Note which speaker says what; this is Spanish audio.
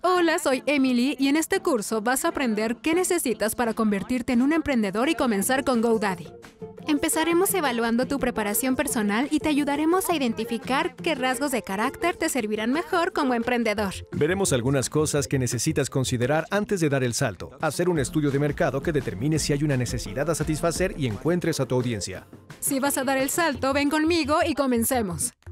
Speaker 1: Hola, soy Emily y en este curso vas a aprender qué necesitas para convertirte en un emprendedor y comenzar con GoDaddy. Empezaremos evaluando tu preparación personal y te ayudaremos a identificar qué rasgos de carácter te servirán mejor como emprendedor.
Speaker 2: Veremos algunas cosas que necesitas considerar antes de dar el salto. Hacer un estudio de mercado que determine si hay una necesidad a satisfacer y encuentres a tu audiencia.
Speaker 1: Si vas a dar el salto, ven conmigo y comencemos.